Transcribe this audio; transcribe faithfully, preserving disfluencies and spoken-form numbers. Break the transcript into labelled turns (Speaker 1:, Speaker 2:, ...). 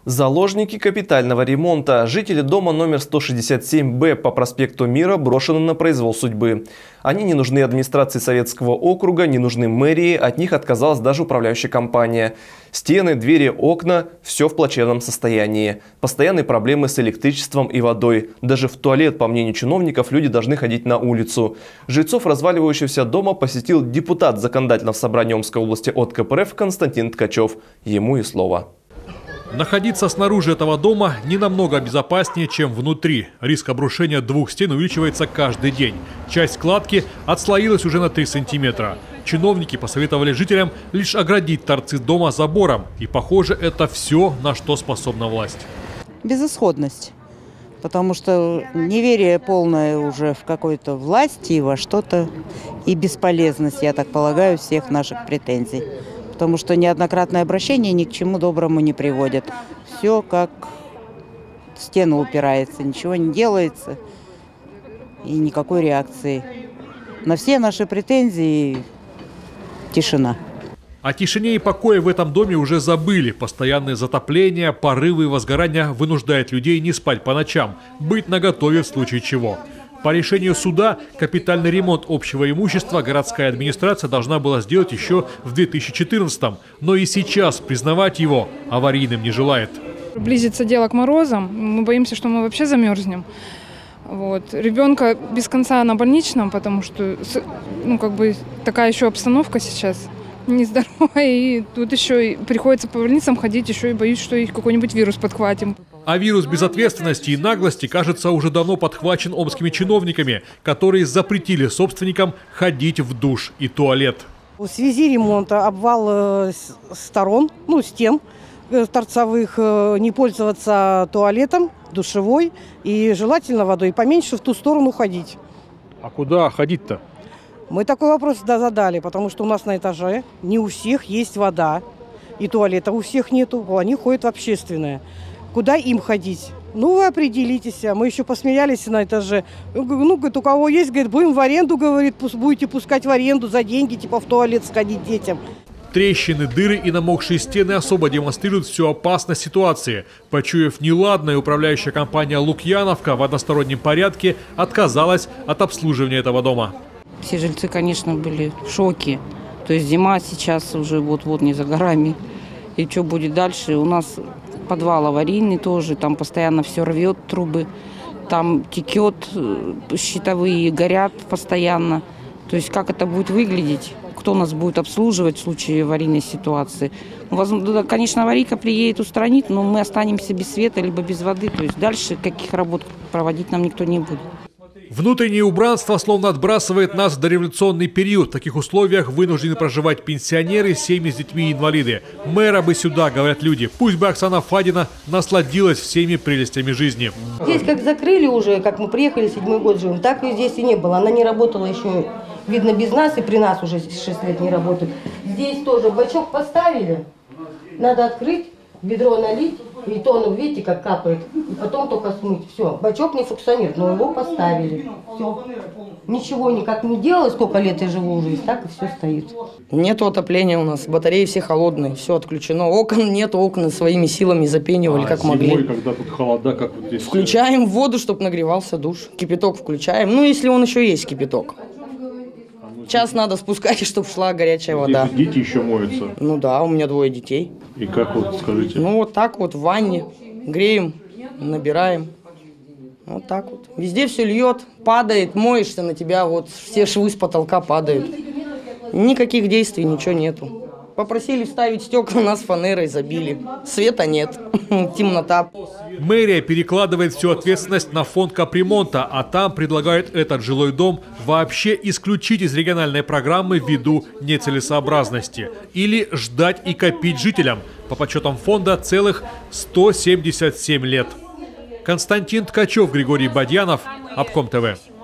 Speaker 1: Заложники капитального ремонта. Жители дома номер сто шестьдесят семь Б по проспекту Мира брошены на произвол судьбы. Они не нужны администрации Советского округа, не нужны мэрии, от них отказалась даже управляющая компания. Стены, двери, окна – все в плачевном состоянии. Постоянные проблемы с электричеством и водой. Даже в туалет, по мнению чиновников, люди должны ходить на улицу. Жильцов разваливающегося дома посетил депутат Законодательного собрания Омской области от ка пэ эр эф Константин Ткачев. Ему и слово.
Speaker 2: Находиться снаружи этого дома не намного безопаснее, чем внутри. Риск обрушения двух стен увеличивается каждый день. Часть кладки отслоилась уже на три сантиметра. Чиновники посоветовали жителям лишь оградить торцы дома забором. И, похоже, это все, на что способна власть.
Speaker 3: Безысходность. Потому что неверие полное уже в какой-то власти и во что-то. И бесполезность, я так полагаю, всех наших претензий. Потому что неоднократное обращение ни к чему доброму не приводит. Все как в стену упирается, ничего не делается и никакой реакции. На все наши претензии тишина.
Speaker 2: О тишине и покое в этом доме уже забыли. Постоянные затопления, порывы и возгорания вынуждают людей не спать по ночам, быть наготове в случае чего. По решению суда, капитальный ремонт общего имущества городская администрация должна была сделать еще в две тысячи четырнадцатом, но и сейчас признавать его аварийным не желает.
Speaker 4: Близится дело к морозам, мы боимся, что мы вообще замерзнем. Вот. Ребенка без конца на больничном, потому что ну, как бы такая еще обстановка сейчас нездоровая, и тут еще и приходится по больницам ходить, еще и боюсь, что их какой-нибудь вирус подхватим.
Speaker 2: А вирус безответственности и наглости, кажется, уже давно подхвачен омскими чиновниками, которые запретили собственникам ходить в душ и туалет.
Speaker 5: В связи ремонта обвал сторон, ну стен торцевых, не пользоваться туалетом, душевой и желательно водой, поменьше в ту сторону ходить.
Speaker 2: А куда ходить-то?
Speaker 5: Мы такой вопрос задали, потому что у нас на этаже не у всех есть вода, и туалета у всех нету, они ходят в общественное. Куда им ходить? Ну, вы определитесь. Мы еще посмеялись на этаже. Ну, говорит, у кого есть, говорит, будем в аренду, говорит, будете пускать в аренду за деньги, типа в туалет сходить детям.
Speaker 2: Трещины, дыры и намокшие стены особо демонстрируют всю опасность ситуации. Почуяв неладное, управляющая компания «Лукьяновка» в одностороннем порядке отказалась от обслуживания этого дома.
Speaker 3: Все жильцы, конечно, были в шоке. То есть зима сейчас уже вот-вот не за горами. И что будет дальше? У нас подвал аварийный тоже, там постоянно все рвет трубы, там текет, щитовые горят постоянно. То есть как это будет выглядеть? Кто нас будет обслуживать в случае аварийной ситуации? Возможно, конечно, аварийка приедет, устранит, но мы останемся без света либо без воды. То есть дальше каких работ проводить нам никто не будет.
Speaker 2: Внутреннее убранство словно отбрасывает нас в дореволюционный период. В таких условиях вынуждены проживать пенсионеры, семьи с детьми и инвалиды. Мэра бы сюда, говорят люди. Пусть бы Оксана Фадина насладилась всеми прелестями жизни.
Speaker 6: Здесь как закрыли уже, как мы приехали, седьмой год живем, так и здесь и не было. Она не работала еще, видно, без нас, и при нас уже шесть лет не работает. Здесь тоже бачок поставили, надо открыть, ведро налить, и то, ну, видите, как капает, и потом только смыть. Все, бачок не функционирует, но его поставили. Все. Ничего никак не делалось, сколько лет я живу уже, и так и все стоит.
Speaker 7: Нет отопления у нас, батареи все холодные, все отключено. Окон нет, окна своими силами запенивали, а как
Speaker 2: зимой,
Speaker 7: могли.
Speaker 2: Когда тут холода, как вот здесь?
Speaker 7: Включаем воду, чтобы нагревался душ. Кипяток включаем, ну если он еще есть кипяток. Час надо спускать, чтобы шла горячая вода.
Speaker 2: Здесь дети еще моются?
Speaker 7: Ну да, у меня двое детей.
Speaker 2: И как вот, скажите?
Speaker 7: Ну вот так вот в ванне греем, набираем. Вот так вот. Везде все льет, падает, моешься на тебя, вот все швы с потолка падают. Никаких действий, ничего нету. Попросили вставить стекла, нас фанерой забили. Света нет, темнота.
Speaker 2: Мэрия перекладывает всю ответственность на фонд капремонта, а там предлагают этот жилой дом вообще исключить из региональной программы ввиду нецелесообразности. Или ждать и копить жителям. По подсчетам фонда целых сто семьдесят семь лет. Константин Ткачев, Григорий Бадьянов, Обком ТВ.